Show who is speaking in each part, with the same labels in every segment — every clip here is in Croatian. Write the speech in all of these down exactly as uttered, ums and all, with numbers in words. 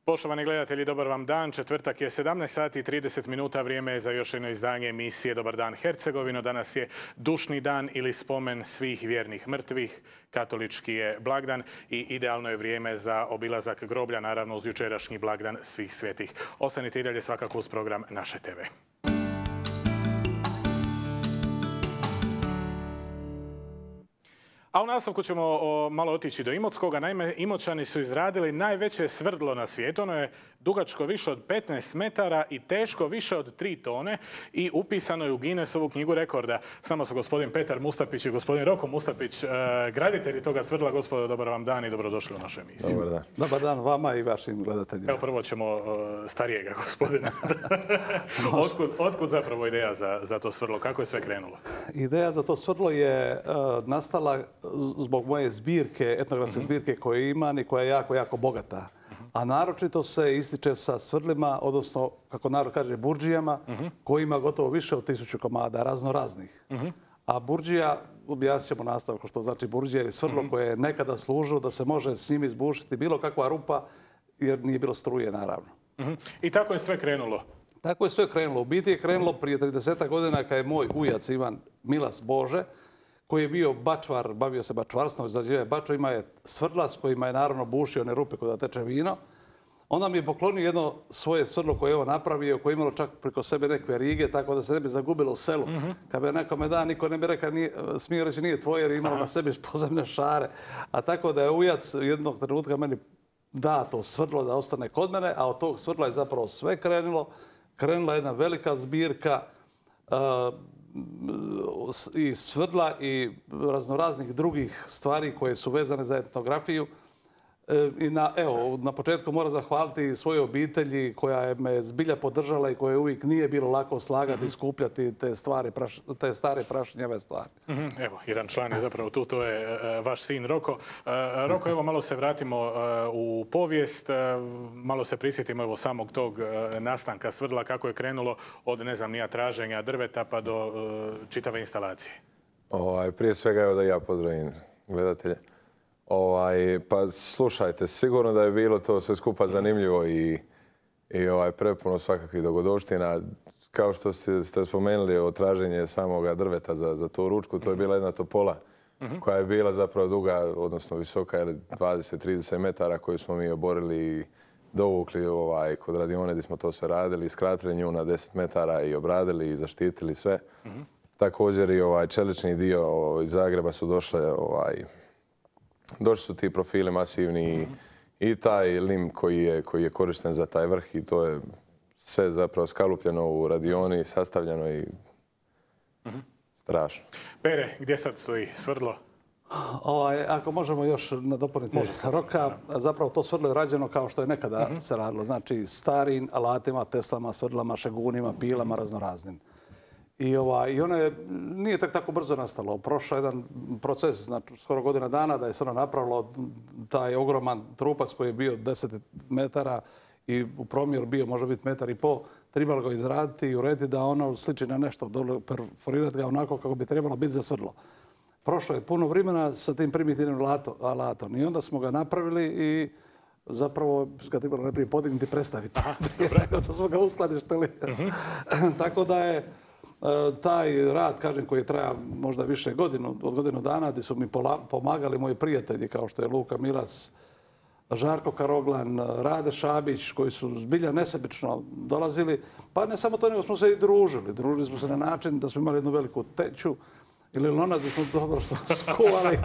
Speaker 1: Poštovani gledatelji, dobar vam dan. Četvrtak je sedamnaest sati i trideset minuta, vrijeme je za još jedno izdanje emisije Dobar dan Hercegovino. Danas je dušni dan ili spomen svih vjernih mrtvih. Katolički je blagdan i idealno je vrijeme za obilazak groblja, naravno uz jučerašnji blagdan svih svetih. Ostanite i dalje svakako uz program Naše te ve. A u nastavku ćemo o, malo otići do Imotskoga. Naime, Imoćani su izradili najveće svrdlo na svijetu. Ono je dugačko više od petnaest metara i teško više od tri tone i upisano je u Guinnessovu knjigu rekorda. S nama su gospodin Petar Mustapić i gospodin Roko Mustapić, e, graditelji toga svrdla. Gospodo, dobar vam dan i dobrodošli u našu emisiju.
Speaker 2: Dobar dan.
Speaker 3: Dobar dan vama i vašim gledateljima.
Speaker 1: Evo prvo ćemo e, starijega gospodina. otkud, otkud zapravo ideja za, za to svrdlo? Kako je sve krenulo?
Speaker 3: Ideja za to svrdlo je uh, nastala zbog moje zbirke, etnografske zbirke koje imam i koja je jako, jako bogata. A naročito se ističe sa svrdlima, odnosno, kako narod kaže, burdžijama, koji ima gotovo više od tisuću komada, razno raznih. A burdžija, objasnit ćemo nastavku što znači burdžija, jer je svrdlo koje je nekada služilo da se može s njim izbušiti bilo kakva rupa, jer nije bilo struje, naravno.
Speaker 1: I tako je sve krenulo?
Speaker 3: Tako je sve krenulo. U biti je krenulo prije trideset godina kada je moj ujac Ivan Milas Bože, koji je bio bačvar, bavio se bačvarstvom, izrađivao bačva, ima je svrdla s kojima je naravno bušio one rupe kod da teče vino. Onda mi je poklonio jedno svoje svrdlo koje je ovo napravio, koje je imalo čak preko sebe nekve rige, tako da se ne bi zagubilo u selu. Mm-hmm. Kad bi nekome da, niko ne bi rekao, smio reći nije tvoje jer je imalo na sebi pozemne šare. A tako da je ujac jednog trenutka meni da to svrdlo da ostane kod mene, a od tog svrdla je zapravo sve krenulo. Krenula jedna velika zbirka uh, i svrdla i raznoraznih drugih stvari koje su vezane za etnografiju. I na, evo, na početku moram zahvaliti svojoj obitelji koja je me zbilja podržala i koje uvijek nije bilo lako slagati i skupljati te, stvari, praš, te stare prašnjave stvari.
Speaker 1: Evo, jedan član je zapravo tu, to je uh, vaš sin Roko. Uh, Roko, evo malo se vratimo uh, u povijest, uh, malo se prisjetimo evo samog tog uh, nastanka svrdla, kako je krenulo od, ne znam, nija traženja drveta pa do uh, čitave instalacije.
Speaker 2: Ovaj, prije svega evo da ja pozdravim gledatelje. Ovaj, pa slušajte, sigurno da je bilo to sve skupa zanimljivo i, i ovaj, prepuno svakakvih dogodovština. Kao što ste, ste spomenuli o traženje samoga drveta za, za tu ručku, to je bila jedna topola mm-hmm. koja je bila zapravo duga, odnosno visoka dvadeset do trideset metara koju smo mi oborili i dovukli ovaj, kod radione gdje smo to sve radili, skratili nju na deset metara i obradili i zaštitili sve. Mm-hmm. Također i ovaj čelični dio ovaj, iz Zagreba su došle ovaj, došli su ti profili masivni mm-hmm. i taj lim koji je, koji je korišten za taj vrh i to je sve zapravo skalupljeno u radioni, sastavljeno i mm-hmm. strašno.
Speaker 1: Pere, gdje sad stoji svrdlo?
Speaker 3: Ovaj, ako možemo još nadopuniti Roka, zapravo to svrdlo je rađeno kao što je nekada mm-hmm. se radilo. Znači starim alatima, teslama, svrdlama, šegunima, pilama, raznoraznim. I, ova, i ono je, nije tek tako brzo nastalo. Prošao jedan proces, znači skoro godina dana da je se ono napravilo taj ogroman trupac koji je bio deset metara i u promjeru bio može biti metar i pol. Trebalo ga izraditi i urediti da ono sliči na nešto, dole perforirati ga onako kako bi trebalo biti za svrdlo. Prošlo je puno vremena sa tim primitivnim alatom i onda smo ga napravili i zapravo ga trebalo najprije podignuti i predstaviti. To smo ga uskladištili. Mm-hmm. Tako da je taj rad, kažem, koji traja možda više godinu, od godinu dana, gdje su mi pomagali moji prijatelji kao što je Luka Milas, Žarko Karoglan, Rade Šabić, koji su zbilja nesebično dolazili. Pa ne samo to, nego smo se i družili. Družili smo se na način da smo imali jednu veliku teću ili lonac gdje smo dobro što skuvali.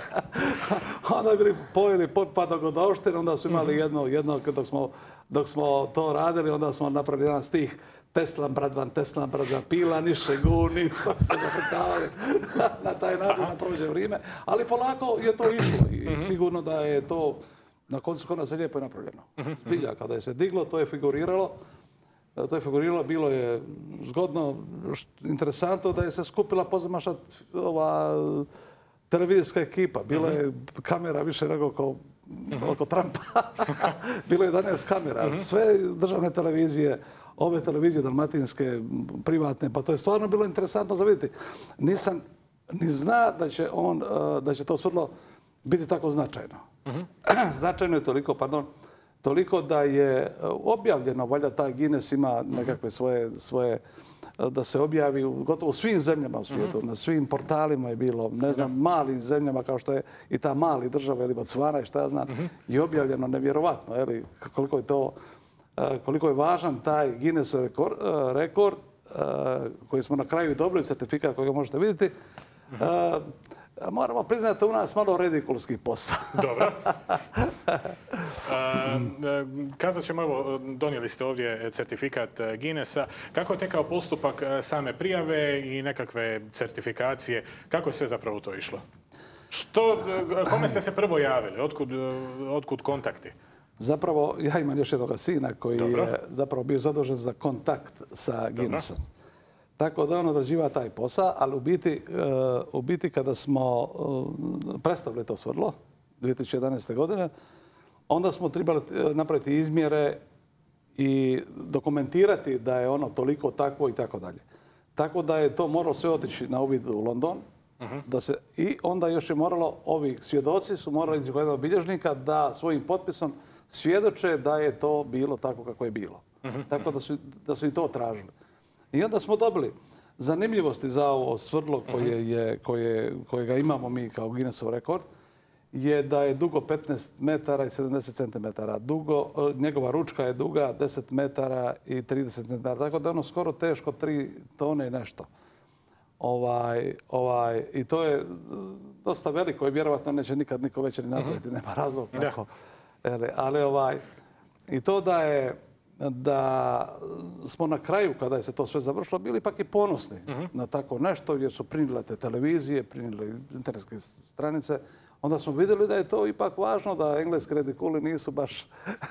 Speaker 3: Onda bili pojeli pa dogodovštine, onda su imali jedno, jedno dok, smo, dok smo to radili, onda smo napravili jedan stih Teslam bradvan, Teslam bradvan, pila, niše guni, pa se zavrtavali na taj način da prođe vrijeme. Ali polako je to išlo i sigurno da je to na koncu konaca lijepo je napravljeno. Zbilja, kada je se diglo, to je figuriralo. To je figuriralo, bilo je zgodno, interesantno da je se skupila pozamaša ova televizijska ekipa. Bilo je kamera više nego kao oko Trumpa. Bilo je jedanaest kamera. Sve državne televizije, ove televizije dalmatinske, privatne, pa to je stvarno bilo interesantno za vidjeti. Nisam ni zna da će, on, da će to svrdlo biti tako značajno. Značajno je toliko, pardon, Toliko da je objavljeno, valjda taj Guinness ima nekakve svoje, svoje da se objavi u gotovo svim zemljama u svijetu, mm-hmm. na svim portalima je bilo, ne znam, malim zemljama kao što je i ta mali država ili Botswana i šta ja znam, mm-hmm. je objavljeno nevjerovatno, je koliko je to, koliko je važan taj Guinnessov rekord, rekord koji smo na kraju dobili, certifikat koji možete vidjeti. Mm-hmm. Moramo priznati da u nas malo redikulski posao.
Speaker 1: Dobro. Kazat ćemo, evo, donijeli ste ovdje certifikat Guinnessa. Kako je tekao postupak same prijave i nekakve certifikacije? Kako je sve zapravo to išlo? Što, kome ste se prvo javili? Otkud, otkud kontakti?
Speaker 3: Zapravo, ja imam još jednog sina koji Dobro. je zapravo bio zadužen za kontakt sa Guinnessom. Dobro. Tako da on odrađiva taj posao, ali u biti, u biti kada smo predstavili to svrdlo dvije tisuće jedanaeste. godine, onda smo trebali napraviti izmjere i dokumentirati da je ono toliko takvo i tako dalje. Tako da je to moralo sve otići na uvid u London. Uh-huh. Da se, i onda još je moralo, ovi svjedoci su morali ići kod jednog bilježnika da svojim potpisom svjedoče da je to bilo tako kako je bilo. Uh-huh. Tako da su, da su i to tražili. I onda smo dobili zanimljivosti za ovo svrdlo koje je, koje, kojega imamo mi kao Guinnessov rekord, je da je dugo petnaest metara i sedamdeset centimetara. Dugo, njegova ručka je duga deset metara i trideset centimetara. Tako da je ono skoro teško tri tone i nešto. Ovaj, ovaj, I to je dosta veliko i vjerovatno neće nikad niko već ni napraviti. Mm-hmm. Nema razlog kako. Ali ovaj, i to da je da smo na kraju, kada je se to sve završilo, bili ipak i ponosni uh-huh. na tako nešto, jer su prinile te televizije, prinile internetske stranice. Onda smo vidjeli da je to ipak važno, da engleski redikuli nisu baš,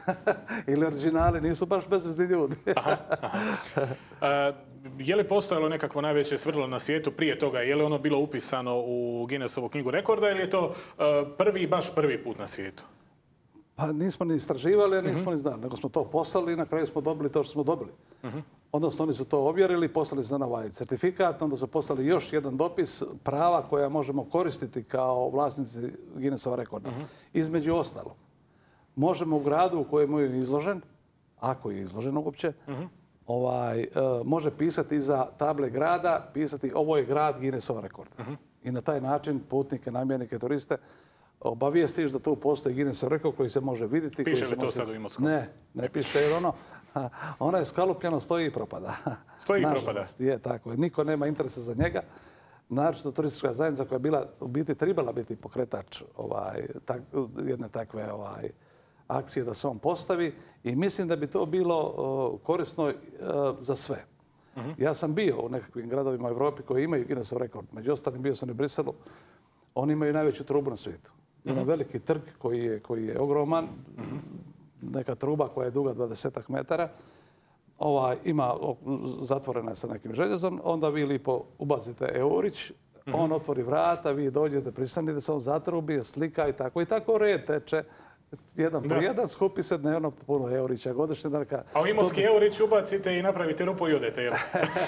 Speaker 3: ili originali nisu baš bezvezni ljudi. Aha, aha.
Speaker 1: A, je li postojalo nekakvo najveće svrdlo na svijetu prije toga? Je li ono bilo upisano u Guinnessovu knjigu rekorda ili je to a, prvi, baš prvi put na svijetu?
Speaker 3: Pa nismo ni istraživali, a nismo uh-huh. ni znali. Nego smo to poslali i na kraju smo dobili to što smo dobili. Uh-huh. Odnosno oni su to ovjerili, poslali su na ovaj certifikat, onda su poslali još jedan dopis prava koja možemo koristiti kao vlasnici Guinnessova rekorda. Uh-huh. Između ostalo, možemo u gradu u kojem je izložen, ako je izložen uopće, uh-huh. ovaj, uh, može pisati iza table grada, pisati ovo je grad Guinnessova rekorda. Uh-huh. I na taj način putnike, namjernike, turiste obavijestiš da tu postoji Guinnessov rekord koji se može vidjeti.
Speaker 1: Piše
Speaker 3: li
Speaker 1: to
Speaker 3: može...
Speaker 1: sad u Imotskom?
Speaker 3: Ne, ne piše jer ono, ono je skalupljeno, stoji i propada.
Speaker 1: Stoji i propada?
Speaker 3: Je tako. Niko nema interesa za njega. Naročito turistička zajednica koja je bila, u biti trebala biti pokretač ovaj, tak, jedne takve ovaj, akcije da se on postavi. I mislim da bi to bilo uh, korisno uh, za sve. Uh-huh. Ja sam bio u nekakvim gradovima u Europi koji imaju Guinnessov rekord. Među ostalim bio sam u Briselu. Oni imaju najveću trubu na svijetu. Jedan mm-hmm. veliki trg koji je, koji je ogroman, mm-hmm. neka truba koja je duga dvadeset metara, ovaj, ima zatvorena sa nekim željezom, onda vi lipo ubacite eurić, mm-hmm. on otvori vrata, vi dođete, pristanite se, on zatrubi, slika i tako. I tako red teče. Jedan po jedan, skupi se dnevno puno eurića godišnje. Neka...
Speaker 1: A u Imotski eurić ubacite i napravite rupu i odete, jel?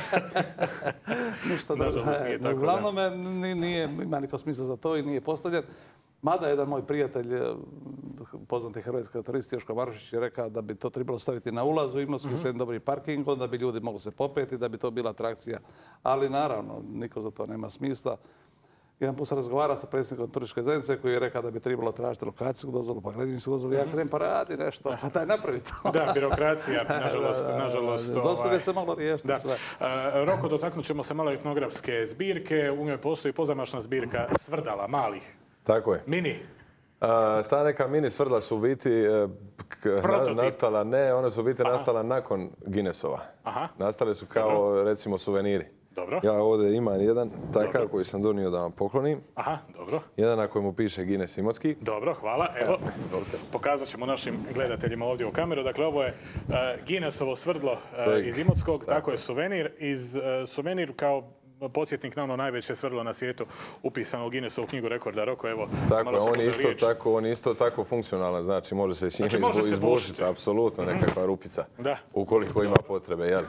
Speaker 3: Ništa da. Nije uglavnom da. Nije, nije, ima niko smisla za to i nije postavljen. Mada jedan moj prijatelj, poznati hrvatski turist Joško Marušić, je rekao da bi to trebalo staviti na ulazu u Imotski, mm-hmm. dobri parking, onda bi ljudi mogli se popeti, da bi to bila atrakcija. Ali naravno, niko za to nema smisla. Jedan put sam razgovarao sa predsjednikom turističke zajednice koji je rekao da bi trebalo tražiti lokacijsku dozvolu, pa građevinsku dozvolu. Ja krenem pa radi nešto, pa daj napravi to.
Speaker 1: Da, birokracija, nažalost. nažalost
Speaker 3: do sada se moglo riješiti da. sve.
Speaker 1: Uh, Roko, dotaknut ćemo se malo etnografske zbirke. U njoj postoji pozamašna zbirka svrdala, malih.
Speaker 2: Tako je.
Speaker 1: Mini.
Speaker 2: Uh, ta neka mini svrdla su u biti uh, na, nastala, ne, one su u biti Aha. nastala nakon Guinnessova. Aha. Nastale su kao, Dobro. recimo, suveniri.
Speaker 1: Dobro.
Speaker 2: Ja ovdje imam jedan takav koji sam donio da vam poklonim.
Speaker 1: Aha, dobro.
Speaker 2: Jedan na kojemu piše Guinness Imotski.
Speaker 1: Dobro, hvala. Evo, pokazat ćemo našim gledateljima ovdje u kameru. Dakle, ovo je uh, Guinnessovo svrdlo uh, iz Imotskog, tako, tako je suvenir. Iz, uh, suvenir kao podsjetnik na ono najveće svrdlo na svijetu upisano u Guinnessovu knjigu rekorda. Roko, evo,
Speaker 2: tako, malo on je isto tako, on je isto tako funkcionalan, znači može se s njime znači, izbušiti, apsolutno nekakva rupica,
Speaker 1: da.
Speaker 2: ukoliko ima potrebe, jel?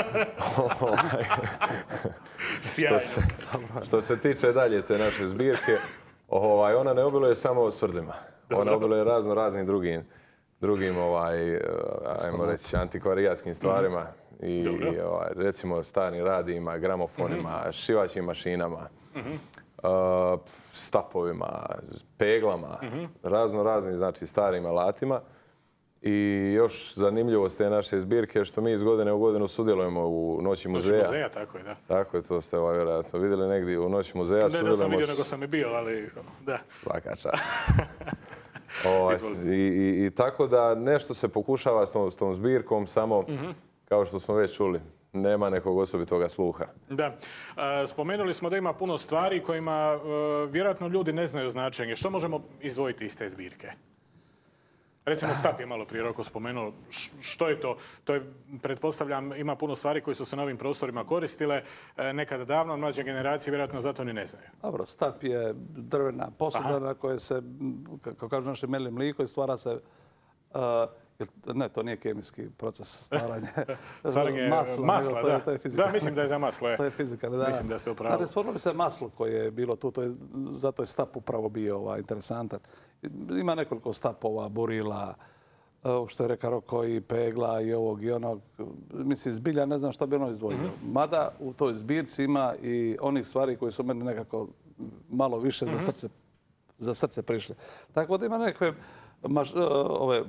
Speaker 2: što, se, što se tiče dalje te naše zbirke, ovaj, ona ne obiluje samo svrdlima, ona obiluje razno raznim drugim drugim, ovaj, ajmo reći, antikvarijatskim stvarima. I, i ovaj, recimo starim radijima, gramofonima, mm-hmm. šivaćim mašinama, mm-hmm. uh, stapovima, peglama, mm-hmm. razno raznim, znači, starim alatima. I još zanimljivost te naše zbirke što mi iz godine u godinu sudjelujemo u Noći muzeja.
Speaker 1: Noći muzeja, tako je, da.
Speaker 2: Tako je, to ste ovaj, vjerojatno vidjeli negdje u Noći muzeja.
Speaker 1: Ne da sam vidio, nego sam i bio, ali da.
Speaker 2: Svaka čast. ovaj, i, i, I tako da nešto se pokušava s tom, s tom zbirkom, samo mm-hmm. kao što smo već čuli, nema nekog osobitoga sluha.
Speaker 1: Da. E, spomenuli smo da ima puno stvari kojima e, vjerojatno ljudi ne znaju značenje. Što možemo izdvojiti iz te zbirke? Recimo, Stap je malo prije Roko spomenuo. Što je to? To je, pretpostavljam, ima puno stvari koje su se na ovim prostorima koristile. E, nekada davno, mlađe generacije vjerojatno zato ni ne znaju.
Speaker 3: Dobro, Stap je drvena posuda na koje se, kako kažu naši, meli mliko i stvara se... Uh, Ne, to nije kemijski proces stvaranja.
Speaker 1: Stvaranje masla, masla
Speaker 3: to je,
Speaker 1: da.
Speaker 3: To je fizika.
Speaker 1: Da, mislim da je za maslo. Je.
Speaker 3: To je fizika, da.
Speaker 1: Mislim da ste u pravu.
Speaker 3: Znači, stvorilo bi se maslo koje je bilo tu, to je, zato je Stap upravo bio ovaj, interesantan. Ima nekoliko stapova, burila, što je rekao Roko, i pegla i ovog i onog. Mislim, zbilja ne znam šta bi ono izdvojio. Mm-hmm. Mada u toj zbirci ima i onih stvari koji su meni nekako malo više mm-hmm. za srce, za srce prišle. Tako da ima nekakve maš, ove,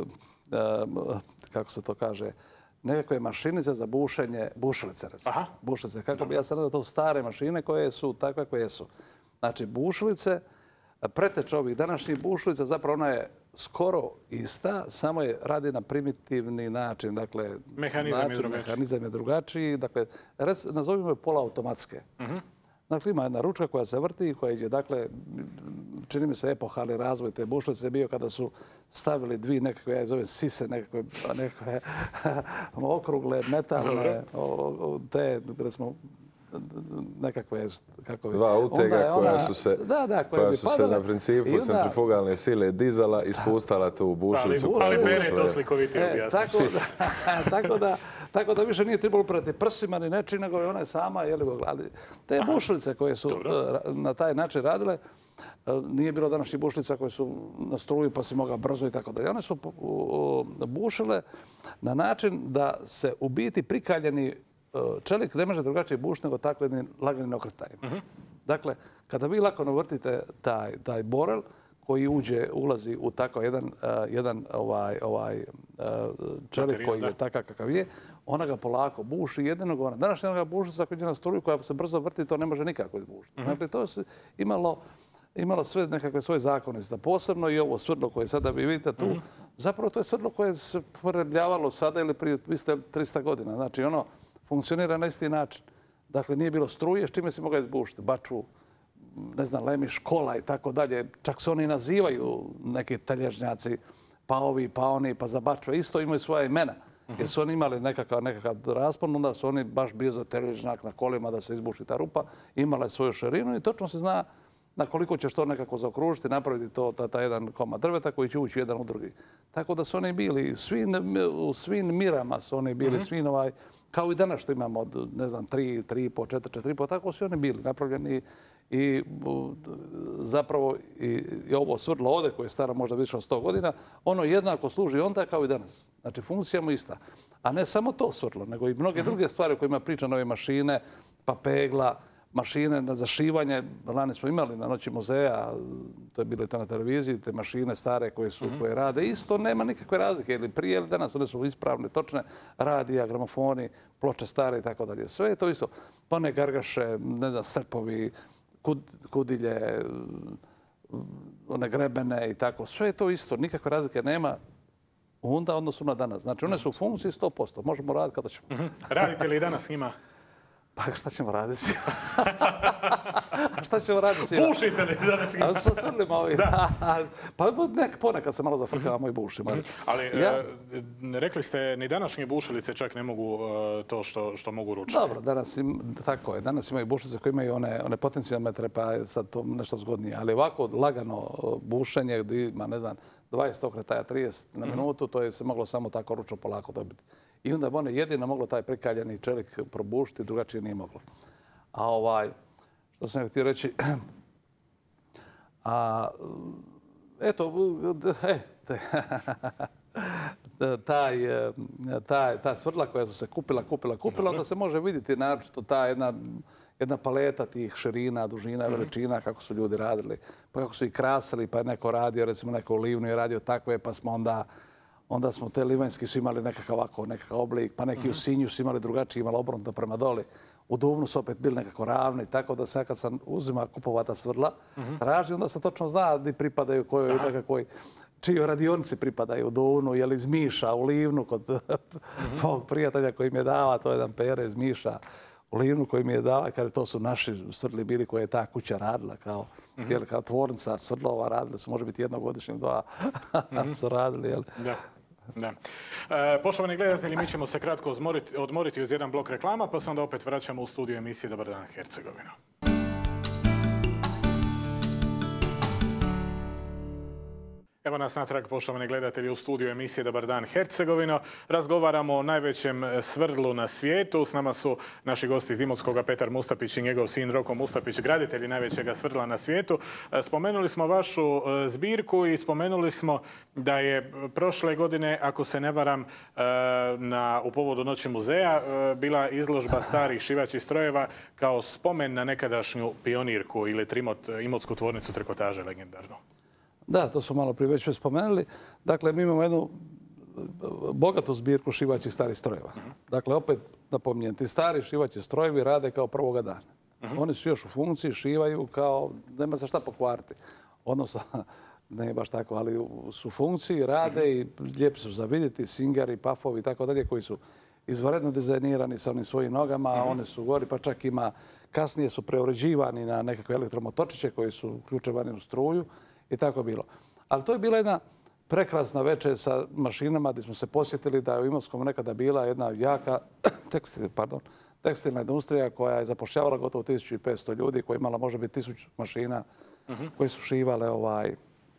Speaker 3: kako se to kaže, nekakve mašinice za bušenje, bušilice recimo. Aha. Bušilice, kako bi ja sam rekao, to stare mašine koje su takve koje su. Znači, bušilice, preteča ovih današnjih bušilica, zapravo ona je skoro ista, samo je radi na primitivni način. Dakle,
Speaker 1: mehanizam, način, je drugačiji.
Speaker 3: mehanizam je drugačiji. Dakle, nazovimo je polaautomatske. Uh-huh. Dakle, ima jedna ručka koja se vrti i koja ide, dakle, čini mi se epohalni razvoj te bušilice bio kada su stavili dvije nekakve, ja zovem sise, nekakve, nekakve okrugle, metalne, o, te, recimo, nekakve, kako bi...
Speaker 2: Dva utega
Speaker 3: ona,
Speaker 2: koja su se,
Speaker 3: da, da,
Speaker 2: koja koja su se na principu onda, centrifugalne sile dizala, ispustala tu bušilicu.
Speaker 1: Ali, ali mene je to slikovitije objasniti.
Speaker 3: E, tako, tako da, Tako da više nije trebalo uprati prsima ni nečiji, nego je ona je sama. Jeli, ali te bušilice koje su Dobro. na taj način radile, nije bilo današnjih bušilica koje su na struju pa si mogao brzo i tako dalje. One su bušile na način da se u biti prikaljeni čelik ne može drugačije bušiti nego tako jednim laganim okretanjem. Uh-huh. Dakle, kada vi lako navrtite taj, taj borel koji uđe, ulazi u tako jedan, uh, jedan ovaj, ovaj, uh, čelik Materijan, koji da. je takav kakav je, ona ga polako buši. Jedinog ona. Današnja ga bušica koja je na struju koja se brzo vrti, to ne može nikako izbušiti. Uh-huh. Dakle, to je imalo, imalo sve nekakve svoje zakonitosti. Posebno i ovo svrdlo koje sada vi vidite tu, uh-huh. zapravo to je svrdlo koje se upotrebljavalo sada ili prije tristo godina. Znači, ono funkcionira na isti način. Dakle, nije bilo struje, s čime se mogao izbušiti. Baču, ne znam, lemi, škola i tako dalje. Čak se oni nazivaju neki talježnjaci, pa ovi, pa oni, pa za bačve. Isto imaju svoja imena. Uh-huh. Jer su oni imali nekakav, nekakav raspon, onda su oni baš bio za talježnjak na kolima da se izbuši ta rupa. Imala je svoju širinu i točno se zna na koliko ćeš to nekako zaokružiti, napraviti to, ta, ta jedan komad drveta koji će ući jedan u drugi. Tako da su oni bili, svi, u svim mirama su oni bili, uh-huh. svim ovaj, kao i danas što imamo od, ne znam, tri, tri i po, četiri, četiri i po, tako su oni bili napravljeni i zapravo i, i ovo svrdlo ovdje koje je staro možda više od sto godina, ono jednako služi onda kao i danas. Znači, funkcija mu ista. A ne samo to svrdlo, nego i mnoge uh-huh. druge stvari o kojima priča nove mašine, pa pegla, mašine na zašivanje. Lani smo imali na Noći muzeja, to je bilo i to na televiziji, te mašine stare koje su mm-hmm. koje rade. Isto nema nikakve razlike, ili prije ili danas. One su ispravne, točne, radija, gramofoni, ploče stare i tako dalje. Sve je to isto. Pa one gargaše, ne znam, srpovi, kud, kudilje, one grebene i tako. Sve je to isto. Nikakve razlike nema onda odnosu na danas. Znači, one su u funkciji sto posto. Možemo raditi kada ćemo.
Speaker 1: Mm-hmm. Radite li danas s njima?
Speaker 3: Pa šta ćemo raditi s njima? Šta ćemo raditi s njima?
Speaker 1: Bušite li danas s njima?
Speaker 3: Sa srlima ovih. Pa nek, ponekad se malo zafrkavamo i bušimo.
Speaker 1: Mm-hmm. Ali ja? e, rekli ste, ni današnje bušilice čak ne mogu e, to što, što mogu ručiti.
Speaker 3: Dobro, danas, im, tako je. Danas imaju bušilice koje imaju one, one potencijometre, pa je sad to nešto zgodnije. Ali ovako lagano bušenje gdje ima, ne znam, dvadeset okretaja, trideset na minutu, to je se moglo samo tako ručno polako dobiti. I onda bi one jedino moglo taj prikaljeni čelik probušiti, drugačije nije moglo. A ovaj, što sam htio reći, a, eto, e, taj, taj, ta svrdla koja su se kupila, kupila, kupila, onda se može vidjeti naročito ta jedna, jedna paleta tih širina, dužina, veličina, kako su ljudi radili, pa kako su ih krasili, pa je neko radio, recimo neko u Livnu je radio takve, pa smo onda Onda smo te livanjski su imali nekakav ovako, nekakav oblik, pa neki u Sinju su imali drugačiji, imali obrnuto prema doli. U Duvnu su opet bili nekako ravni, tako da se kad sam uzima kupovata svrdla, traži, onda se točno zna gdje pripadaju kojoj nekakvoj, čijoj radionici pripadaju u Duvnu, je li iz Miša, u Livnu, kod ovog prijatelja koji mi je dava, to je jedan Pere iz Miša, u Livnu koji mi je dava, kada to su naši svrdli bili koje je ta kuća radila, kao, jer kao tvornica svrdlova radili su, može biti jednogodišnjim, dva su radili, jel?
Speaker 1: Da. Da. E, poštovani gledatelji, mi ćemo se kratko odmoriti, odmoriti uz jedan blok reklama, pa se onda opet vraćamo u studiju emisije Dobar dan Hercegovino. Evo nas natrag, poštovani gledatelji, u studiju emisije Dobar dan Hercegovino. Razgovaramo o najvećem svrdlu na svijetu. S nama su naši gosti iz Imotskoga, Petar Mustapić i njegov sin Roko Mustapić, graditelji najvećega svrdla na svijetu. Spomenuli smo vašu zbirku i spomenuli smo da je prošle godine, ako se ne varam, na, u povodu Noći muzeja bila izložba starih šivaćih strojeva kao spomen na nekadašnju pionirku ili Trimot, Imotsku tvornicu trikotaže legendarnu.
Speaker 3: Da, to smo malo prije već spomenuli. Dakle, mi imamo jednu bogatu zbirku šivaćih starih strojeva. Dakle, opet napominjem, ti stari šivaći strojevi rade kao prvoga dana. Oni su još u funkciji, šivaju kao, nema se šta pokvariti. Odnosno, ne baš tako, ali su u funkciji, rade i lijepi su za vidjeti, singeri, pafovi i tako dalje, koji su izvanredno dizajnirani sa onim svojim nogama, one su gori, pa čak ima, kasnije su preuređivani na nekakve elektromotočiće koji su uključevani u struju. I tako je bilo. Ali to je bila jedna prekrasna večer sa mašinama gdje smo se posjetili da je u Imotskom nekada bila jedna jaka tekstil, pardon, tekstilna industrija koja je zapošljavala gotovo tisuću petsto ljudi, koja je imala možda biti tisuću mašina koji su šivale ovaj,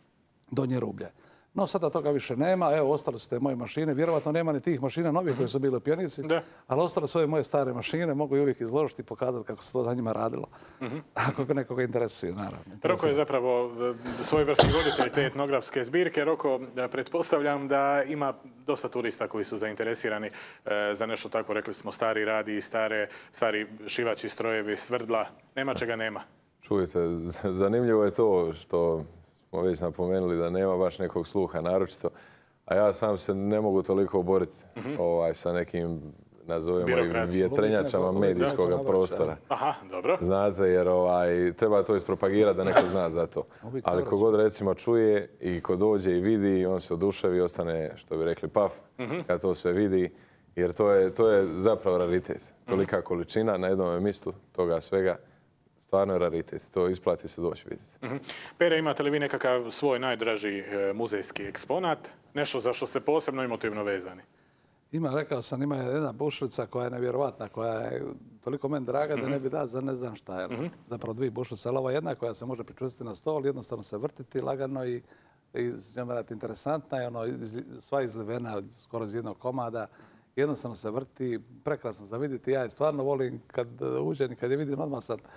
Speaker 3: donje rublje. No sada toga više nema, evo ostale su te moje mašine, vjerovatno nema ni tih mašina novih koje su bile u pionirci, ali ostale su ove moje stare mašine, mogu i uvijek izložiti i pokazati kako se to na njima radilo, ako nekoga interesuje, naravno.
Speaker 1: Roko je zapravo svojevrsni voditelj te etnografske zbirke. Roko, pretpostavljam da ima dosta turista koji su zainteresirani za nešto tako, rekli smo, stari radi, stare, stari šivaći strojevi, svrdla, nema čega nema.
Speaker 2: Čujte, zanimljivo je to što smo već napomenuli da nema baš nekog sluha naročito, a ja sam se ne mogu toliko oboriti ovaj, sa nekim, nazovimo ih, vjetrenjačama medijskog prostora.
Speaker 1: Aha, dobro.
Speaker 2: Znate, jer ovaj, treba to ispropagirati da neko zna za to. Ali kogod recimo čuje i ko dođe i vidi, on se oduševi i ostane, što bi rekli, paf, kad to sve vidi, jer to je, to je zapravo raritet. Tolika količina na jednom mjestu toga svega. Stvarno je raritet. To isplati se doći vidjeti.
Speaker 1: Pere, imate li vi nekakav svoj najdraži muzejski eksponat? Nešto za što ste posebno emotivno vezani?
Speaker 3: Ima, rekao sam, ima jedna bušlica koja je nevjerovatna, koja je toliko meni draga da ne bi da za ne znam šta je. Zapravo dvije bušlice, ali ova jedna koja se može pričvrstiti na stol, jednostavno se vrtiti lagano i, i interesantna je, ono, sva izlivena skoro iz jednog komada. Jednostavno se vrti, prekrasno za vidjeti. Ja je stvarno volim kad uđem i kad je vidim, odmah sam...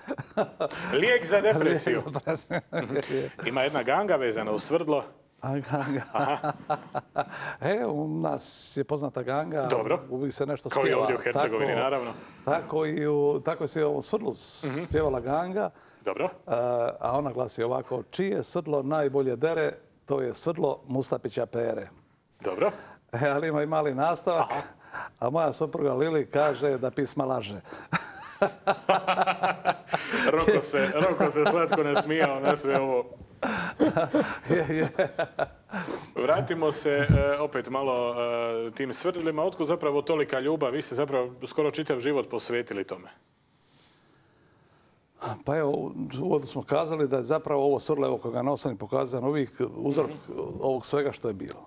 Speaker 1: Lijek za depresiju. Ima jedna ganga vezana u svrdlo.
Speaker 3: A, ganga. E, u nas je poznata ganga.
Speaker 1: Dobro.
Speaker 3: Uvijek se nešto
Speaker 1: spjeva. Kao i ovdje u Hercegovini,
Speaker 3: tako,
Speaker 1: naravno.
Speaker 3: Tako i u, tako se u svrdlu spjevala ganga.
Speaker 1: Dobro.
Speaker 3: A, a ona glasi ovako, čije svrdlo najbolje dere, to je svrdlo Mustapića Pere.
Speaker 1: Dobro.
Speaker 3: E, ali ima i mali nastavak. Aha. A moja supruga Lili kaže da pisma laže.
Speaker 1: Roko se, Roko se slatko nasmijao na sve ovo.
Speaker 3: Je, je.
Speaker 1: Vratimo se e, opet malo e, tim svrdlima. Otkud zapravo tolika ljubav? Vi ste zapravo skoro čitav život posvetili tome.
Speaker 3: Pa evo, uvodno smo kazali da je zapravo ovo svrdlo, evo koga nosim pokazan, uvijek uzrok ovog svega što je bilo.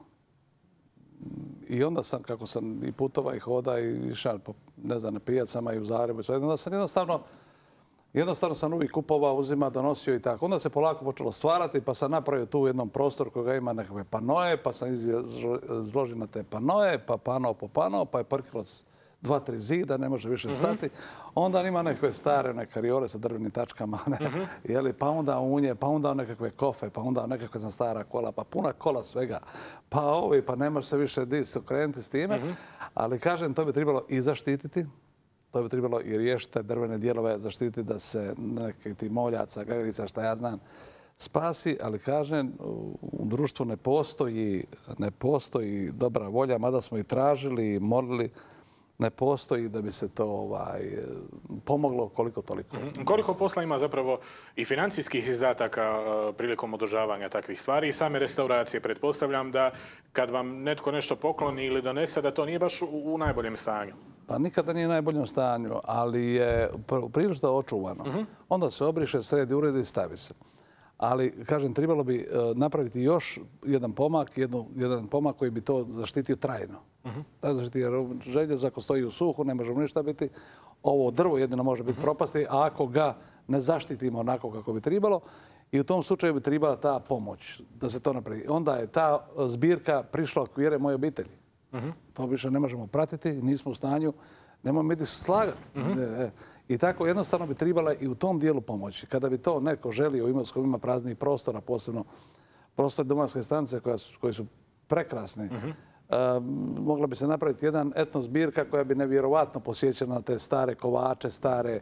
Speaker 3: I onda sam, kako sam i putova i hoda i išao po, ne znam, na pijacama i u Zagrebu i sve, onda sam jednostavno, jednostavno sam uvijek kupovao, uzima, donosio i tako. Onda se polako počelo stvarati, pa sam napravio tu u jednom prostoru koga ima nekakve panoje, pa sam izložio na te panoje, pa pano po pano, pa je prkiloc dva, tri zida, ne može više stati. Onda ima nekakve stare one kariole sa drvenim tačkama, ne? Pa onda unje, pa onda nekakve kofe, pa onda nekakve sam stara kola, pa puna kola svega. Pa ovi, pa ne može se više dis okrenuti s time. Ali kažem, to bi trebalo i zaštititi. To bi trebalo i riješiti te drvene dijelove, zaštititi da se neki ti moljaca, gagarica, šta ja znam, spasi, ali kažem, u društvu ne postoji, ne postoji dobra volja, mada smo i tražili i molili, ne postoji da bi se to ovaj, pomoglo koliko toliko.
Speaker 1: Mm-hmm. Koliko posla ima zapravo i financijskih izdataka uh, prilikom održavanja takvih stvari i same restauracije? Pretpostavljam da kad vam netko nešto pokloni ili donese, da to nije baš u, u najboljem stanju.
Speaker 3: Pa nikada nije u najboljem stanju, ali je prilično očuvano. Mm-hmm. Onda se obriše, sredi, uredi i stavi se. Ali, kažem, trebalo bi uh, napraviti još jedan pomak, jednu, jedan pomak koji bi to zaštitio trajno. Uh-huh. Zaštiti, jer željezo ako stoji u suhu, ne možemo ništa biti. Ovo drvo jedino može biti uh-huh. propasti, a ako ga ne zaštitimo onako kako bi trebalo, i u tom slučaju bi trebala ta pomoć da se to napravi. Onda je ta zbirka prišla okvire moje obitelji. Uh-huh. To više ne možemo pratiti, nismo u stanju, nemojmo biti slagati. Uh-huh. I tako jednostavno bi trebala i u tom dijelu pomoći. Kada bi to neko želio, u Imotskom ima praznih prostora, posebno prostor domanske stanice koji su prekrasni, uh-huh. Uh, mogla bi se napraviti jedan etno zbirka koja bi nevjerovatno posjećena na te stare kovače, stare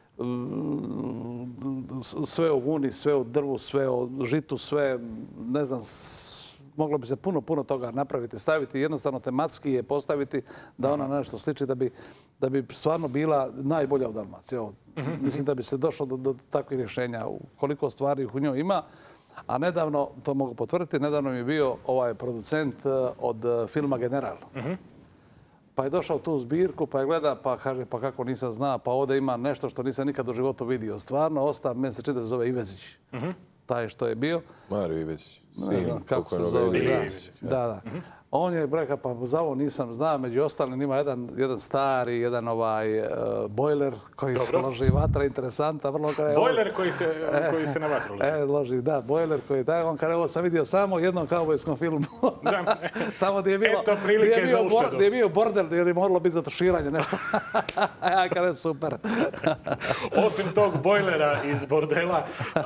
Speaker 3: um, sve o vuni, sve o drvu, sve o žitu, sve, ne znam, moglo bi se puno, puno toga napraviti, staviti, jednostavno tematski je postaviti da ona nešto sliči, da bi, da bi stvarno bila najbolja u Dalmaciji. Evo, uh-huh. Mislim da bi se došlo do, do takvih rješenja. Koliko stvari u njoj ima. A nedavno, to mogu potvrditi, nedavno mi je bio ovaj producent od filma General. Uh-huh. Pa je došao tu zbirku, pa je gleda, pa kaže, pa kako nisam zna, pa ovdje ima nešto što nisam nikad u životu vidio. Stvarno, ostao, meni se čini da se zove Ivezić. Uh-huh. Taj što je bio.
Speaker 2: Mario Ivezić.
Speaker 3: Ne znam kako se zove. Da, da. Uh-huh. On je rekao, pa za ovo nisam zna, među ostalim ima jedan, jedan stari, jedan ovaj uh, bojler koji Dobro. se loži vatra, interesanta, vrlo kada je...
Speaker 1: Bojler koji se, e, koji se na vatru loži.
Speaker 3: E, loži, da, bojler koji je tako. On kada ovo sam vidio samo u jednom kaubojskom filmu. Tamo gdje je bilo...
Speaker 1: Eto prilike
Speaker 3: gdje je bio,
Speaker 1: za uštedu.
Speaker 3: Gdje je bio bordel, gdje je moralo biti za tuširanje nešto. Ja, kada je super.
Speaker 1: Osim tog bojlera iz bordela, uh,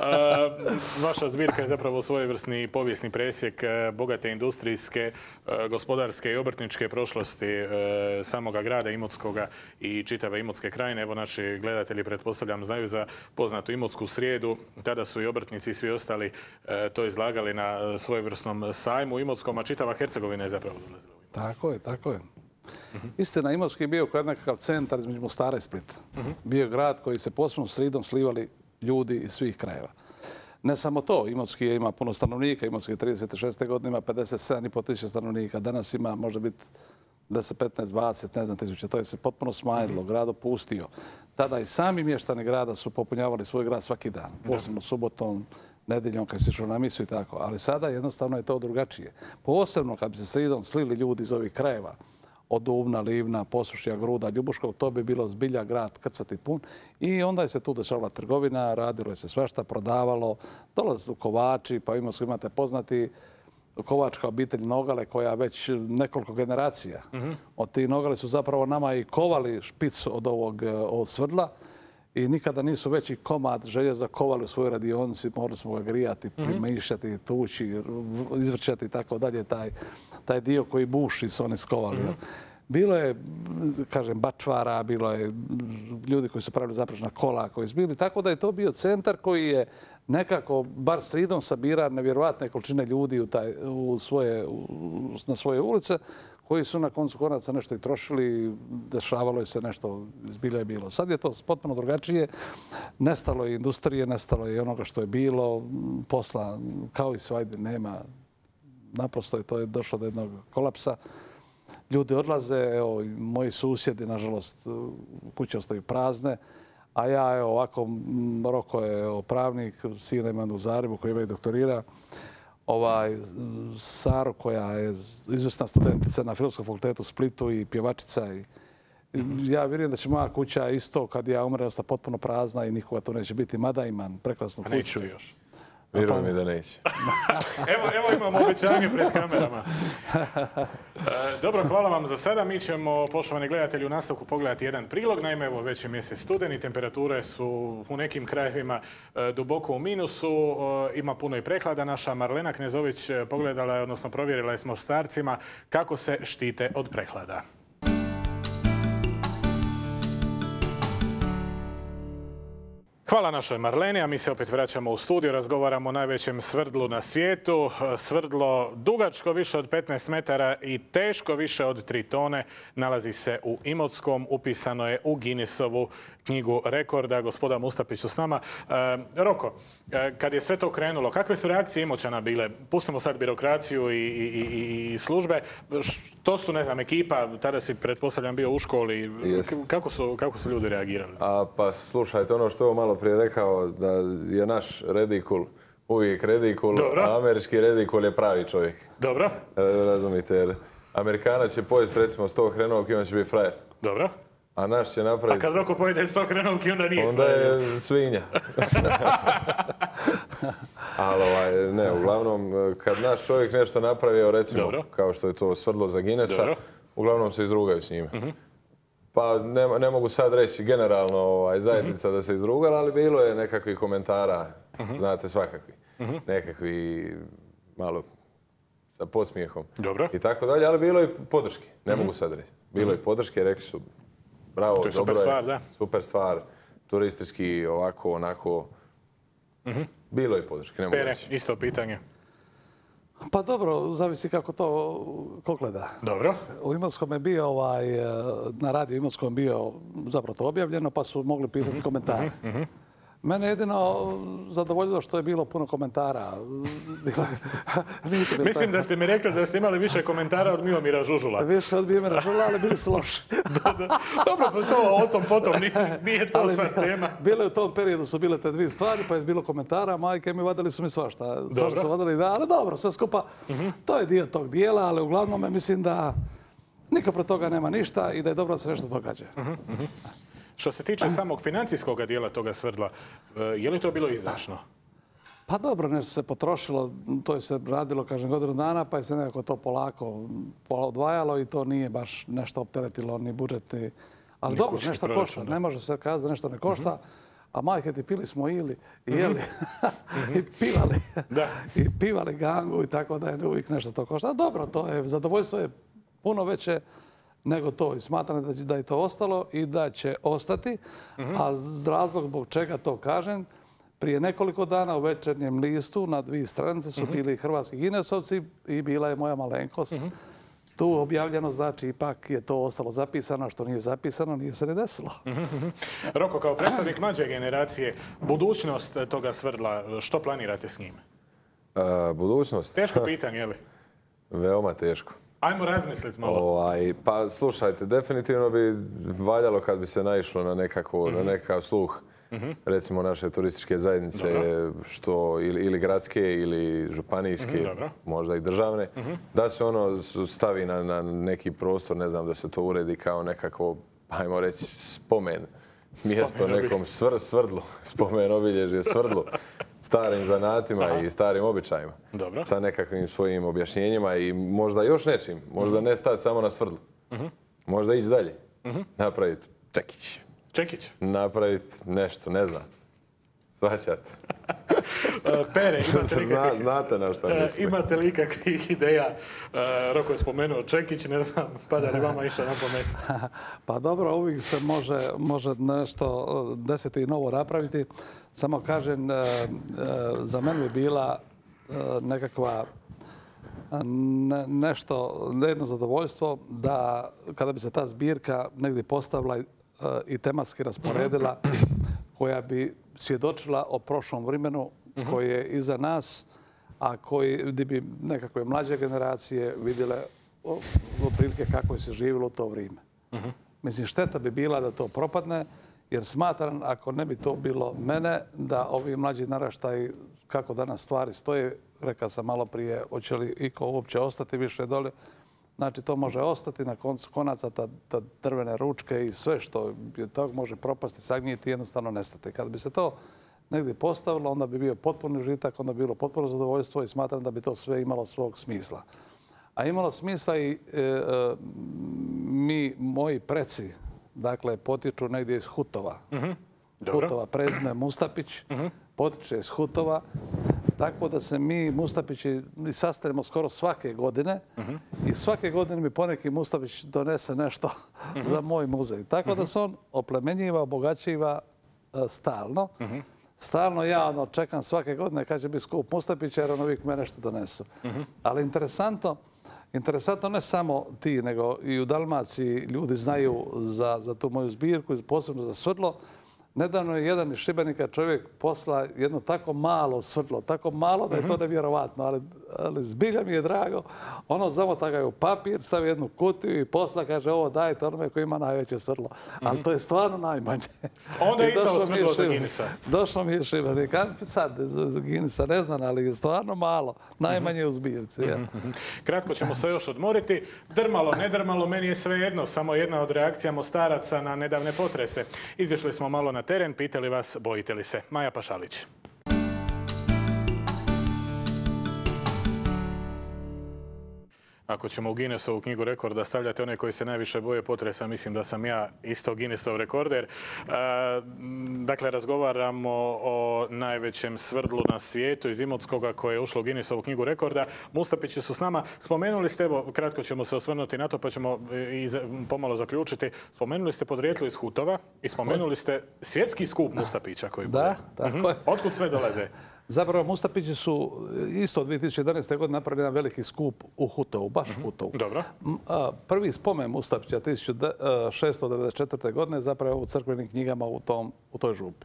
Speaker 1: vaša zbirka je zapravo svojevrsni povijesni presjek uh, bogate industrijske, uh, gospodarske i obrtničke prošlosti e, samoga grada Imotskoga i čitave Imotske krajine. Evo, naši gledatelji, pretpostavljam, znaju za poznatu Imotsku srijedu. Tada su i obrtnici i svi ostali e, to izlagali na svojevrsnom sajmu u Imotskom, a čitava Hercegovina je zapravo dolazila u Imotsku.
Speaker 3: Tako je, tako je. Uh-huh. Istina, Imotski je bio kao nekakav centar između Mostara i Splita. Uh-huh. Bio grad koji se posebno sridom slivali ljudi iz svih krajeva. Ne samo to, Imotski ima puno stanovnika, Imotski je trideset šeste godine ima pedeset sedam i pol tisuća stanovnika. Danas ima možda biti deset, petnaest, dvadeset, ne znam tisuća. To je se potpuno smanjilo, grad opustio. Tada i sami mještani grada su popunjavali svoj grad svaki dan, posebno subotom, nedeljom kad se išlo na misu i tako. Ali sada jednostavno je to drugačije. Posebno kad bi se sridom slili ljudi iz ovih krajeva, od Duvna, Livna, Posušja, Gruda, Ljubuškog, to bi bilo zbilja grad krcati pun. I onda je se tu dešavala trgovina, radilo je se svašta, prodavalo, dolazili kovači, pa imamo imate poznati kovačka obitelj Nogale koja već nekoliko generacija. Mm-hmm. Od tih Nogale su zapravo nama i kovali špic od ovog od svrdla i nikada nisu veći komad željeza kovali u svojoj radionici, morali smo ga grijati, primišljati, tući, izvrćati i tako dalje, taj, taj dio koji buši su oni skovali. Mm-hmm. Bilo je, kažem, bačvara, bilo je ljudi koji su pravili zapražna kola, koji su bili, tako da je to bio centar koji je nekako, bar sridom, sabira nevjerovatne količine ljudi u taj, u svoje, u, na svoje ulice, koji su na koncu konaca nešto i trošili, dešavalo je se nešto, zbilja je bilo. Sad je to potpuno drugačije. Nestalo je industrije, nestalo je onoga što je bilo, posla kao i svajde nema. Naprosto je to je došlo do jednog kolapsa. Ljudi odlaze, evo, moji susjedi, nažalost, kuće ostaju prazne. A ja, evo, ovako, Roko je evo, pravnik, sina imam u Zagrebu koji ima i doktorira. Ovaj, Saru koja je izvrsna studentica na Filozofskom fakultetu u Splitu i pjevačica. I, ja vjerujem da će moja kuća isto kad ja umrem ostati potpuno prazna i nikoga tu neće biti. Mada imam prekrasnu kuću.
Speaker 1: Još.
Speaker 2: Vjerujem mi da neće.
Speaker 1: evo, evo imamo obećanje pred kamerama. E, dobro, hvala vam za sada. Mi ćemo, poštovani gledatelji, u nastavku pogledati jedan prilog. Naime, evo već je mjesec studeni, temperature su u nekim krajevima e, duboko u minusu, e, ima puno i prehlada. Naša Marlena Knezović pogledala je, odnosno provjerila je s Mostarcima kako se štite od prehlada. Hvala našoj Marleni, a mi se opet vraćamo u studiju, razgovaramo o najvećem svrdlu na svijetu. Svrdlo dugačko više od petnaest metara i teško više od tri tone nalazi se u Imotskom, upisano je u Guinnessovu knjigu rekorda. Gospoda Mustapić su s nama. E, Roko, e, kad je sve to krenulo, kakve su reakcije Imoćana bile? Pustimo sad birokraciju i, i, i, i službe. Što su, ne znam, ekipa, tada si pretpostavljam bio u školi.
Speaker 2: Yes.
Speaker 1: Kako su, kako su ljudi reagirali?
Speaker 2: A, pa slušajte, ono što je malo prije rekao, da je naš redikul uvijek redikul,
Speaker 1: Dobro.
Speaker 2: A američki redikul je pravi čovjek.
Speaker 1: Dobro.
Speaker 2: Razumite, jer Amerikanac će pojesti recimo sto hrenovki, on će biti frajer.
Speaker 1: Dobro.
Speaker 2: A naš će napraviti...
Speaker 1: A kad Roko pojede sto hrenovki, onda nije
Speaker 2: Onda je svinja. Ali ovaj, ne, uglavnom, kad naš čovjek nešto napravio, recimo,
Speaker 1: Dobro.
Speaker 2: kao što je to svrdlo za Guinnessa,
Speaker 1: Dobro.
Speaker 2: uglavnom se izrugaju s njime. Uh-huh. Pa ne, ne mogu sad reći generalno ovaj, zajednica uh-huh. da se izrugala, ali bilo je nekakvih komentara, uh-huh. znate, svakakvi. Uh-huh. Nekakvi malo sa podsmijehom.
Speaker 1: Dobro.
Speaker 2: I tako dalje, ali bilo je podrške. Ne uh-huh. mogu sad reći. Bilo je
Speaker 1: uh-huh.
Speaker 2: podrške, rekli su bravo,
Speaker 1: to je
Speaker 2: dobro
Speaker 1: super stvar,
Speaker 2: je,
Speaker 1: da.
Speaker 2: super stvar, turistički, ovako, onako. Uh-huh. Bilo je podrške, ne mogu
Speaker 1: Pere,
Speaker 2: reći.
Speaker 1: isto pitanje.
Speaker 3: Pa dobro, zavisi kako to ko gleda.
Speaker 1: Dobro.
Speaker 3: U Imotskom je bio, ovaj, na radiju Imotskom bio zapravo to objavljeno, pa su mogli pisati uh-huh. komentare. Uh-huh. Mene jedino zadovoljilo što je bilo puno komentara. Bilo,
Speaker 1: Mislim da ste mi rekli da ste imali više komentara od Miomira Žužula.
Speaker 3: Više od Miomira Žužula, ali bili su loši.
Speaker 1: Dobro, pa to o tom potom nije, nije to ali sad bilo, tema.
Speaker 3: Bile u tom periodu su bile te dvije stvari, pa je bilo komentara, majke mi vadili su mi svašta. Svašta su vadili, da, ali dobro, sve skupa. Uh-huh. To je dio tog dijela, ali uglavnom mislim da niko pro toga nema ništa i da je dobro da se nešto događa.
Speaker 1: Uh-huh. Uh-huh. Što se tiče samog financijskog dijela toga svrdla, je li to bilo izdašno?
Speaker 3: Pa dobro, nešto se potrošilo, to je se radilo, kažem, godinu dana, pa je se nekako to polako odvajalo i to nije baš nešto opteretilo ni budžet, ni... Ali ni dobro, nešto košta, da. Ne može se kazati da nešto ne košta, uh-huh. a majke ti pili smo ili, i jeli, uh-huh. i pivali, da. i pivali gangu i tako da je uvijek nešto to košta. A dobro, to je, zadovoljstvo je puno veće nego to. I smatram da, da je to ostalo i da će ostati. Uh-huh. A razlog zbog čega to kažem, prije nekoliko dana u Večernjem listu na dvije stranice su uh-huh. bili hrvatski Guinnessovci i bila je moja malenkost. Uh-huh. Tu objavljeno, znači ipak je to ostalo zapisano, što nije zapisano, nije se ne desilo.
Speaker 1: Uh-huh. Roko, kao predstavnik mlađe generacije, budućnost toga svrdla, što planirate s njime?
Speaker 2: Uh, budućnost?
Speaker 1: Teško pitanje, je li?
Speaker 2: Veoma teško.
Speaker 1: Ajmo razmisliti malo.
Speaker 2: Ovaj, pa slušajte, definitivno bi valjalo kad bi se naišlo na, nekako, mm-hmm. na nekakav sluh, mm-hmm. recimo naše turističke zajednice, što, ili, ili gradske ili županijske, mm-hmm. možda i državne, mm-hmm. da se ono stavi na, na neki prostor, ne znam, da se to uredi kao nekako, ajmo reći, spomen. Mjesto nekom svr, svrdlu, spomen obilježje svrdlu, starim zanatima Aha. i starim običajima.
Speaker 1: Dobro.
Speaker 2: Sa nekakvim svojim objašnjenjima i možda još nečim. Možda uh-huh. ne stati samo na svrdlu. Uh-huh. Možda ići dalje. Uh-huh. Napraviti čekić.
Speaker 1: Čekić?
Speaker 2: Napraviti nešto, ne znam. Svaćate.
Speaker 1: Pere, imate li
Speaker 2: Zna, znate na šta mislim.
Speaker 1: Imate li ikakvih ideja? Roko je spomenuo Čekić, ne znam, pada li vama išta na pamet?
Speaker 3: Pa dobro, uvijek se može, može nešto deseti i novo napraviti. Samo kažem, za mene bi bila nekakva ne, nešto, jedno zadovoljstvo da kada bi se ta zbirka negdje postavila i tematski rasporedila, koja bi svjedočila o prošlom vremenu uh-huh. koje je iza nas, a koji, gdje bi nekakve mlađe generacije vidjele otprilike kako je se živjelo u to vrijeme. Uh-huh. Mislim, šteta bi bila da to propadne, jer smatram, ako ne bi to bilo mene, da ovi mlađi naraštaji, kako danas stvari stoje, rekao sam malo prije, hoće li iko uopće ostati više dole. Znači, to može ostati na koncu konaca, ta, ta drvene ručke i sve što je tog može propasti, sagnijeti i jednostavno nestati. Kad bi se to negdje postavilo, onda bi bio potpuni užitak, onda bi bilo potpuno zadovoljstvo i smatram da bi to sve imalo svog smisla. A imalo smisla i e, e, mi, moji preci, dakle, potiču negdje iz Hutova.
Speaker 1: Mm-hmm.
Speaker 3: Hutova, prezime Mustapić, mm-hmm. potiče iz Hutova. Tako da se mi Mustapići sastanemo skoro svake godine mm-hmm. i svake godine mi poneki Mustapić donese nešto mm-hmm. za moj muzej. Tako mm-hmm. da se on oplemenjiva, obogaćiva uh, stalno. Mm-hmm. Stalno ja ono, čekam svake godine kad će biti skup Mustapića jer on uvijek me nešto donesu. Mm-hmm. Ali interesantno, interesantno ne samo ti, nego i u Dalmaciji ljudi znaju za, za tu moju zbirku, posebno za svrdlo. Nedavno je jedan iz Šibenika čovjek posla jedno tako malo svrdlo, tako malo da je to nevjerovatno, ali, ali zbilja mi je drago. Ono zamota ga je u papir, stavi jednu kutiju i posla kaže ovo dajte onome koji ima najveće svrdlo. Ali to je stvarno najmanje.
Speaker 1: Onda je Italo svrdlo za Guinnessa.
Speaker 3: Došlo mi je Šibenik. Sad za Guinnessa ne znam, ali je stvarno malo. Najmanje u zbirci. Ja.
Speaker 1: Kratko ćemo se još odmoriti. Drmalo, ne drmalo, meni je sve jedno. Samo jedna od reakcija Mostaraca na nedavne potrese. Izišli smo malo na teren, pitali vas bojite li se. Maja Pašalić. Ako ćemo u Guinnessovu knjigu rekorda stavljati one koji se najviše boje potresa, mislim da sam ja isto Guinnessov rekorder. E, dakle, razgovaramo o najvećem svrdlu na svijetu iz Imotskoga koje je ušlo u Guinnessovu knjigu rekorda. Mustapići su s nama. Spomenuli ste, evo, kratko ćemo se osvrnuti na to pa ćemo i pomalo zaključiti. Spomenuli ste podrijetlo iz Hutova i spomenuli ste svjetski skup Mustapića koji bude.
Speaker 3: Da, tako je.
Speaker 1: Otkud sve dolaze?
Speaker 3: Zapravo, Mustapići su isto dvije tisuće jedanaeste. godine napravili jedan veliki skup u Hutovu, baš u Hutovu.
Speaker 1: Dobro.
Speaker 3: Prvi spomen Mustapića tisuću šesto devedeset četvrte. godine zapravo u crkvenim knjigama u, tom, u toj župi.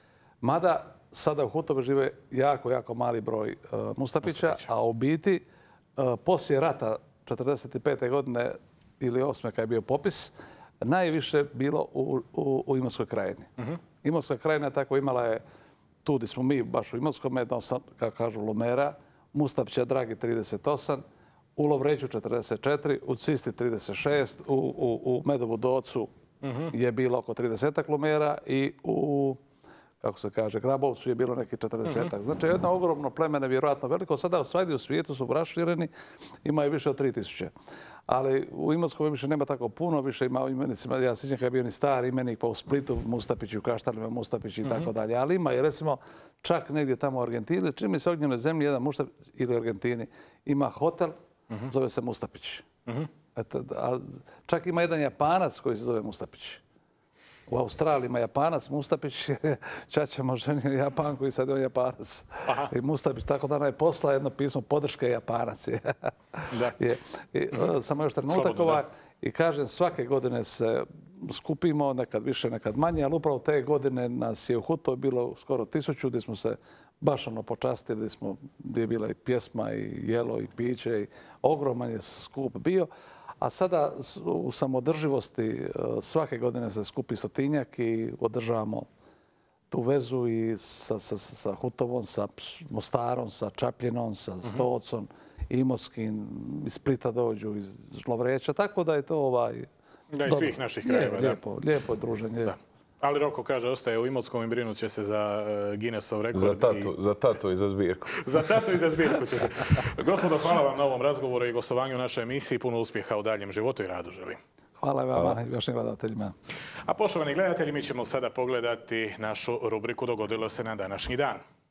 Speaker 3: Mada sada u Hutovu žive jako, jako mali broj uh, Mustapića, Mustapića, a u biti uh, poslije rata četrdeset pete. godine ili osme kad je bio popis, najviše bilo u, u, u Imotskoj krajini. Uh-huh. Imotska krajina tako imala je tu gdje smo mi, baš u Imotskom, kako kažu Lumera, Mustapića Dragi trideset osam, u Lovreću četrdeset četiri, u Cisti trideset šest, u, u, u Medovu Docu uh-huh. je bilo oko trideset Lumera i u, kako se kaže, Grabovcu je bilo neki četrdeset. Uh-huh. Znači jedno ogromno pleme, nevjerojatno veliko. Sada svagdje u svijetu su rašireni, imaju više od tri tisuće. Ali u Imotskom više nema tako puno, više ima u imenicima. Ja sjećam kad je bio ni stari imenik, pa u Splitu Mustapić, u Kaštelima Mustapić i tako dalje. Ali ima i recimo čak negdje tamo u Argentini, čim je se ognjenoj zemlji jedan Mustapić ili u Argentini, ima hotel, uh-huh. zove se Mustapić. Uh-huh. Eto, a čak ima jedan Japanac koji se zove Mustapić. U Australiji ima Japanac, Mustapić, čača ženio Japanku i sad je on Japanac. Aha. I Mustapić, tako da je posla jedno pismo podrške Japanac. Da. Je. I, samo još trenutak ovaj. I kažem, svake godine se skupimo, nekad više, nekad manje, ali upravo te godine nas je u Hutovu bilo skoro tisuću, gdje smo se baš ono počastili, gdje, smo, gdje je bila i pjesma, i jelo, i piće, i ogroman je skup bio. A sada u samodrživosti svake godine se skupi stotinjak i održavamo tu vezu i sa, sa, sa Hutovom, sa Mostarom, sa Čapljinom, sa Stocom, Imotskim, iz Splita dođu, iz Lovreća, tako da je to ovaj...
Speaker 1: Da, iz svih naših krajeva.
Speaker 3: Je, lijepo, lijepo druženje.
Speaker 1: Da. Ali Roko kaže, ostaje u Imotskom i brinut će se za uh, Guinnessov rekord.
Speaker 2: Za tatu, i... za tatu i za zbirku.
Speaker 1: Za tatu i za zbirku će se. Gospodo, hvala vam na ovom razgovoru i gostovanju u našoj emisiji. Puno uspjeha u daljem životu i radu želim.
Speaker 3: Hvala vama i vašim gledateljima.
Speaker 1: A poštovani gledatelji, mi ćemo sada pogledati našu rubriku Dogodilo se na današnji dan.